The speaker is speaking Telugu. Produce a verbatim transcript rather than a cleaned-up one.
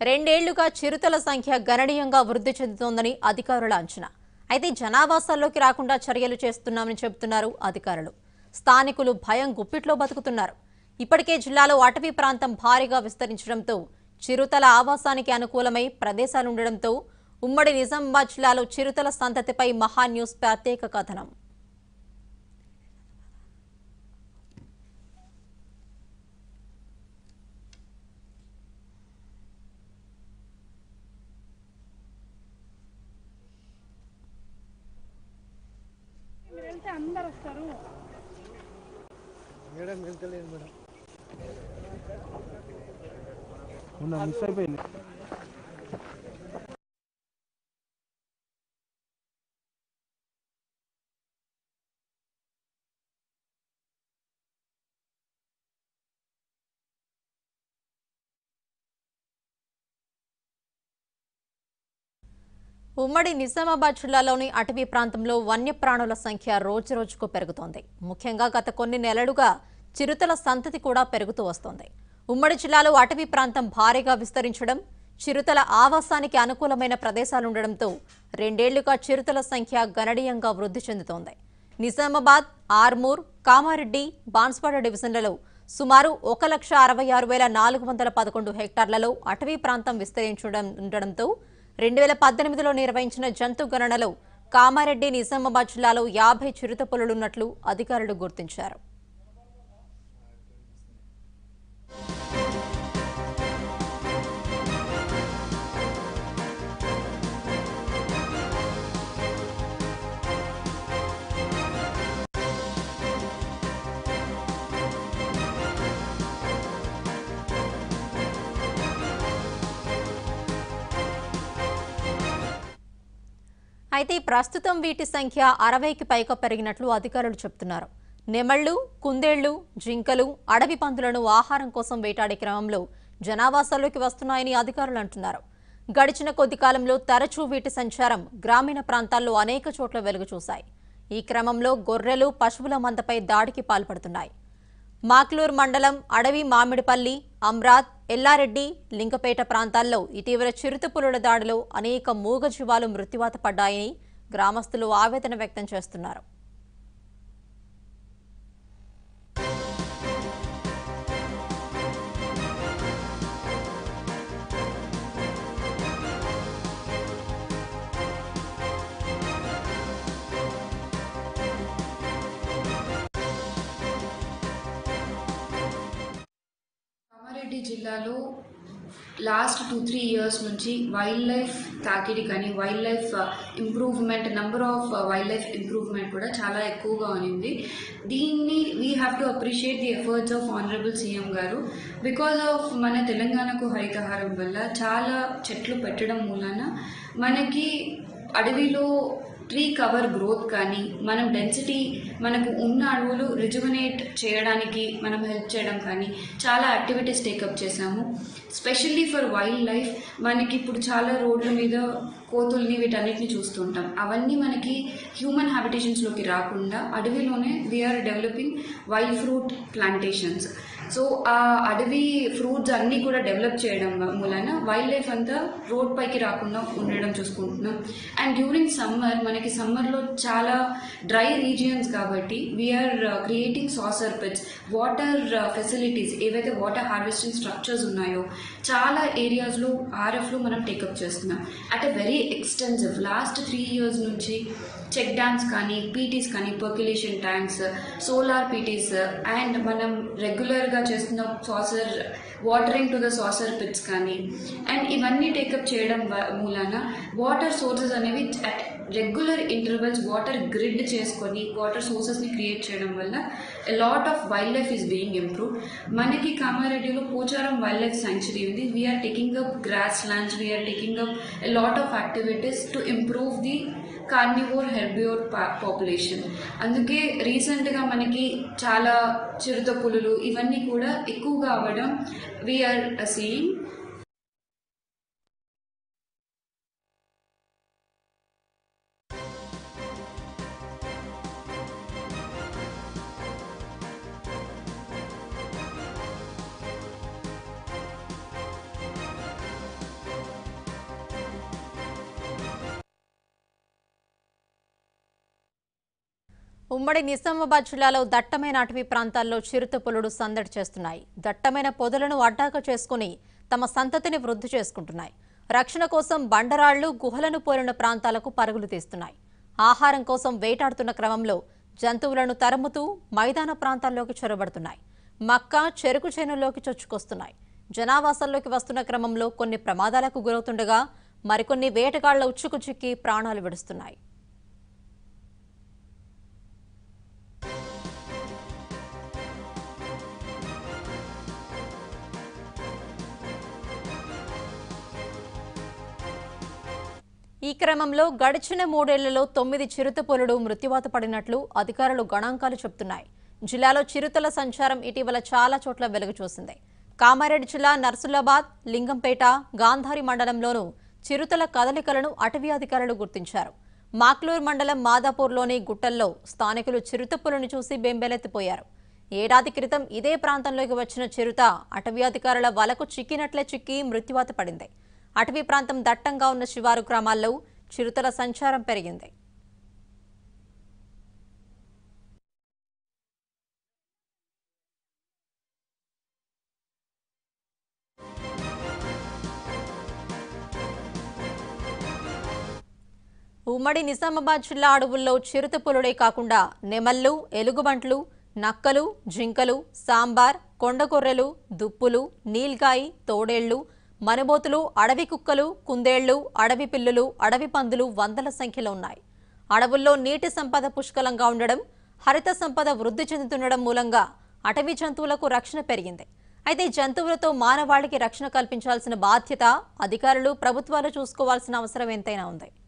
రెండేళ్లుగా చిరుతల సంఖ్య గణనీయంగా వృద్ధి చెందుతోందని అధికారుల అంచనా. అయితే జనావాసాల్లోకి రాకుండా చర్యలు చేస్తున్నామని చెబుతున్నారు అధికారులు. స్థానికులు భయం గుప్పిట్లో బతుకుతున్నారు. ఇప్పటికే జిల్లాలో అటవీ ప్రాంతం భారీగా విస్తరించడంతో చిరుతల ఆవాసానికి అనుకూలమై ప్రదేశాలుండడంతో ఉమ్మడి నిజామాబాద్ జిల్లాలో చిరుతల సంతతిపై మహా న్యూస్ ప్రత్యేక కథనం. అందరూ వస్తారు మేడం వెళ్తలేదు మేడం ఉన్న మిస్ అయిపోయింది. ఉమ్మడి నిజామాబాద్ జిల్లాలోని అటవీ ప్రాంతంలో వన్యప్రాణుల సంఖ్య రోజురోజుకు పెరుగుతోంది. ముఖ్యంగా గత కొన్ని నెలలుగా చిరుతల సంతతి కూడా పెరుగుతూ వస్తోంది. ఉమ్మడి జిల్లాలో అటవీ ప్రాంతం భారీగా విస్తరించడం, చిరుతల ఆవాసానికి అనుకూలమైన ప్రదేశాలుండడంతో రెండేళ్లుగా చిరుతల సంఖ్య గణనీయంగా వృద్ధి చెందుతోంది. నిజామాబాద్, ఆర్మూర్, కామారెడ్డి, బాన్స్వాడ డివిజన్లలో సుమారు ఒక లక్ష అరవై ఆరు వేల నాలుగు వందల పదకొండు హెక్టార్లలో అటవీ ప్రాంతం విస్తరించడం ఉండడంతో రెండు వేల పద్దెనిమిదిలో నిర్వహించిన జంతు గణనలో కామారెడ్డి, నిజామాబాద్ జిల్లాలో యాభై చిరుత పులులున్నట్లు అధికారులు గుర్తించారు. అయితే ప్రస్తుతం వీటి సంఖ్య అరవైకి పైగా పెరిగినట్లు అధికారులు చెబుతున్నారు. నెమళ్లు, కుందేళ్లు, జింకలు, అడవి పందులను ఆహారం కోసం వేటాడే క్రమంలో జనావాసాల్లోకి వస్తున్నాయని అధికారులు అంటున్నారు. గడిచిన కొద్ది కాలంలో తరచూ వీటి సంచారం గ్రామీణ ప్రాంతాల్లో అనేక చోట్ల వెలుగు చూశాయి. ఈ క్రమంలో గొర్రెలు, పశువుల మందపై దాడికి పాల్పడుతున్నాయి. మాక్లూర్ మండలం అడవి మామిడిపల్లి, అమ్రాద్, ఎల్లారెడ్డి, లింగపేట ప్రాంతాల్లో ఇటీవల చిరుతపులుల దాడిలో అనేక మూగజీవాలు మృత్యువాత పడ్డాయని గ్రామస్తులు ఆవేదన వ్యక్తం చేస్తున్నారు. కామారెడ్డి జిల్లాలో లాస్ట్ టూ త్రీ ఇయర్స్ నుంచి వైల్డ్ లైఫ్ తాకిడి కానీ wild life improvement number of wild life improvement కూడా చాలా ఎక్కువగా ఉంది. దీన్ని we have to appreciate the efforts of honourable CM గారు. బికాజ్ ఆఫ్ మన తెలంగాణకు హరితహారం వల్ల చాలా చెట్లు పెట్టడం మూలాన మనకి అడవిలో ట్రీ కవర్ గ్రోత్ కానీ మనం డెన్సిటీ మనకు ఉన్న అడవులు రిజువనేట్ చేయడానికి మనం హెల్ప్ చేయడం కానీ చాలా యాక్టివిటీస్ టేకప్ చేశాము. స్పెషల్లీ ఫర్ వైల్డ్ లైఫ్ మనకి ఇప్పుడు చాలా రోడ్ల మీద కోతుల్ని వీటన్నిటిని చూస్తుంటాం. అవన్నీ మనకి హ్యూమన్ హ్యాబిటేషన్స్లోకి రాకుండా అడవిలోనే we are developing wild fruit plantations. So ఆ అడవి ఫ్రూట్స్ అన్నీ కూడా డెవలప్ చేయడం మూలన వైల్డ్ లైఫ్ అంతా రోడ్ పైకి రాకుండా ఉండడం చూసుకుంటున్నాం. అండ్ డ్యూరింగ్ సమ్మర్ మనకి సమ్మర్లో చాలా డ్రై రీజియన్స్ కాబట్టి we are creating saucer pits, water facilities ఏవైతే వాటర్ హార్వెస్టింగ్ స్ట్రక్చర్స్ ఉన్నాయో చాలా ఏరియాస్లో ఆర్ఎఫ్లో మనం టేకప్ చేస్తున్నాం at a very extensive. Last three years నుంచి చెక్ డ్యామ్స్ కానీ, పీటీస్ కానీ, percolation tanks, solar PTs and మనం రెగ్యులర్గా చేస్తున్న saucer watering to the saucer pits కానీ అండ్ ఇవన్నీ టేకప్ చేయడం మూలాన వాటర్ సోర్సెస్ అనేవి at regular intervals water grid చేసుకొని వాటర్ సోర్సెస్ని క్రియేట్ చేయడం వల్ల a lot of wild life is being improve. మనకి కామారెడ్డిలో పోచారం వైల్డ్ లైఫ్ సాంక్చురీ ఉంది. We are taking up grass lands, we are taking up a lot of activities to improve the carnivore herbivore population. అందుకే రీసెంట్గా మనకి చాలా చిరుత పులులు ఇవన్నీ కూడా ఎక్కువగా అవ్వడం వీఆర్ సీయింగ్. ఉమ్మడి నిజామాబాద్ జిల్లాలో దట్టమైన అటవీ ప్రాంతాల్లో చిరుతపులులు సందడి చేస్తున్నాయి. దట్టమైన పొదలను అడ్డాగా చేసుకుని తమ సంతతిని వృద్ధి చేసుకుంటున్నాయి. రక్షణ కోసం బండరాళ్లు, గుహలను పోలిన ప్రాంతాలకు పరుగులు తీస్తున్నాయి. ఆహారం కోసం వేటాడుతున్న క్రమంలో జంతువులను తరుముతూ మైదాన ప్రాంతాల్లోకి చొరబడుతున్నాయి. మక్క, చెరుకు చేనుల్లోకి చొచ్చుకొస్తున్నాయి. జనావాసాల్లోకి వస్తున్న క్రమంలో కొన్ని ప్రమాదాలకు గురవుతుండగా మరికొన్ని వేటగాళ్ల ఉచ్చుకు చిక్కి ప్రాణాలు విడుస్తున్నాయి. ఈ క్రమంలో గడిచిన మూడేళ్లలో తొమ్మిది చిరుతపులులు మృత్యువాత పడినట్లు అధికారులు గణాంకాలు చెబుతున్నాయి. జిల్లాలో చిరుతల సంచారం ఇటీవల చాలా చోట్ల వెలుగు చూసింది. కామారెడ్డి జిల్లా నర్సులాబాద్, లింగంపేట, గాంధారి మండలంలోనూ చిరుతల కదలికలను అటవీ అధికారులు గుర్తించారు. మాక్లూర్ మండలం మాదాపూర్లోని గుట్టల్లో స్థానికులు చిరుతపులుని చూసి బెంబేలెత్తిపోయారు. ఏడాది క్రితం ఇదే ప్రాంతంలోకి వచ్చిన చిరుత అటవీ అధికారుల వలకు చిక్కినట్లే చిక్కి మృత్యువాత పడింది. అటవీ ప్రాంతం దట్టంగా ఉన్న శివారు గ్రామాల్లో చిరుతల సంచారం పెరిగింది. ఉమ్మడి నిజామాబాద్ జిల్లా అడవుల్లో చిరుతపులుడే కాకుండా నెమళ్లు, ఎలుగుబంట్లు, నక్కలు, జింకలు, సాంబార్, కొండగొర్రెలు, దుప్పులు, నీల్గాయి, తోడేళ్లు, మనుబోతులు, అడవి కుక్కలు, కుందేళ్లు, అడవి పిల్లులు, అడవి పందులు వందల సంఖ్యలో ఉన్నాయి. అడవుల్లో నీటి సంపద పుష్కలంగా ఉండడం, హరిత సంపద వృద్ధి చెందుతుండడం మూలంగా అటవీ జంతువులకు రక్షణ పెరిగింది. అయితే జంతువులతో మానవాళికి రక్షణ కల్పించాల్సిన బాధ్యత అధికారులు, ప్రభుత్వాలు చూసుకోవాల్సిన అవసరం ఎంతైనా ఉంది.